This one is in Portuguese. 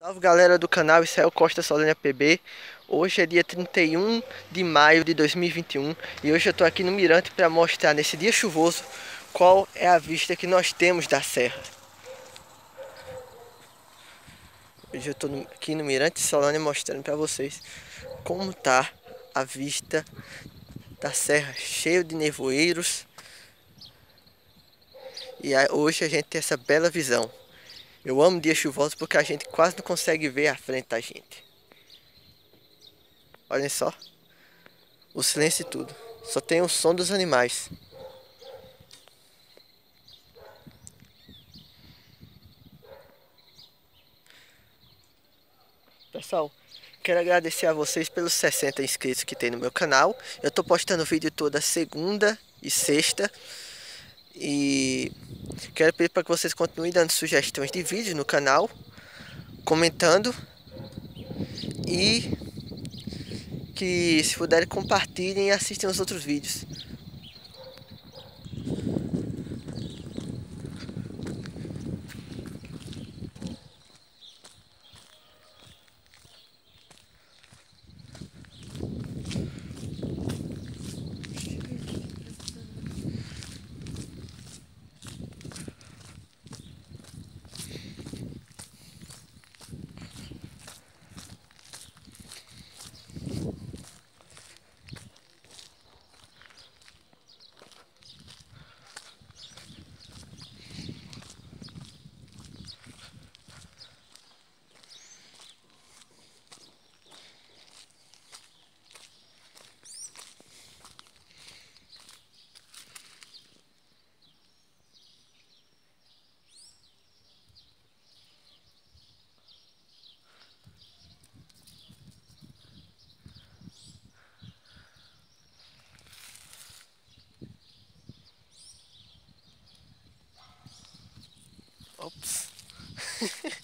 Salve galera do canal Israel Costa Solânia PB. Hoje é dia 31 de maio de 2021 e hoje eu tô aqui no Mirante para mostrar nesse dia chuvoso qual é a vista que nós temos da serra. Hoje eu tô aqui no Mirante Solânia mostrando para vocês como tá a vista da serra, cheio de nevoeiros. E hoje a gente tem essa bela visão. Eu amo dias chuvosos porque a gente quase não consegue ver a frente da gente. Olhem só. O silêncio e tudo. Só tem o som dos animais. Pessoal, quero agradecer a vocês pelos 60 inscritos que tem no meu canal. Eu tô postando vídeo toda segunda e sexta. E quero pedir para que vocês continuem dando sugestões de vídeos no canal, comentando e que se puderem compartilhem e assistam os outros vídeos. Ops.